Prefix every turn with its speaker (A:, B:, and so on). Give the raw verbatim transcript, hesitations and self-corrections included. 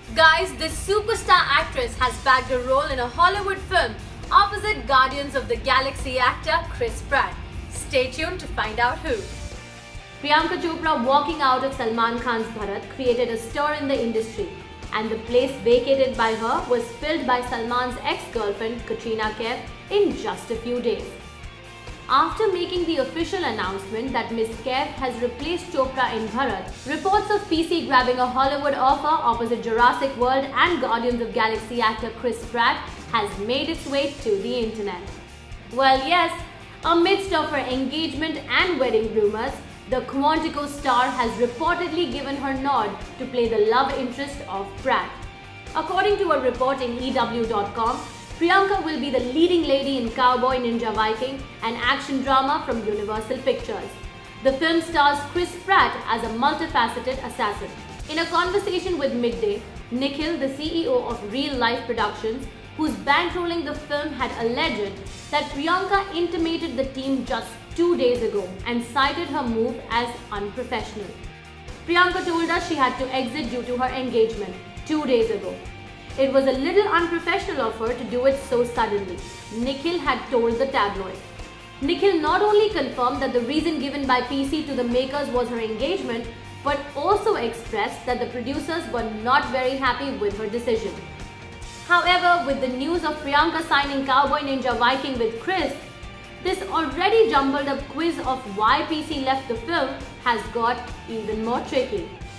A: Guys, this superstar actress has bagged a role in a Hollywood film opposite Guardians of the Galaxy actor Chris Pratt. Stay tuned to find out who. Priyanka Chopra walking out of Salman Khan's Bharat created a stir in the industry, and the place vacated by her was filled by Salman's ex-girlfriend Katrina Kaif in just a few days. After making the official announcement that Miss Kaif has replaced Chopra in Bharat, reports of P C grabbing a Hollywood offer opposite Jurassic World and Guardians of Galaxy actor Chris Pratt has made its way to the internet. Well, yes, amidst of her engagement and wedding rumors, the Quantico star has reportedly given her nod to play the love interest of Pratt. According to a report in E W dot com, Priyanka will be the leading lady in Cowboy Ninja Viking, an action drama from Universal Pictures. The film stars Chris Pratt as a multifaceted assassin. In a conversation with Midday, Nikhil, the C E O of Real Life Productions, who's bankrolling the film, had alleged that Priyanka intimated the team just two days ago and cited her move as unprofessional. Priyanka told us she had to exit due to her engagement two days ago. It was a little unprofessional of her to do it so suddenly, Nikhil had told the tabloid. Nikhil not only confirmed that the reason given by P C to the makers was her engagement, but also expressed that the producers were not very happy with her decision. However, with the news of Priyanka signing Cowboy Ninja Viking with Chris, this already jumbled up quiz of why P C left the film has got even more tricky.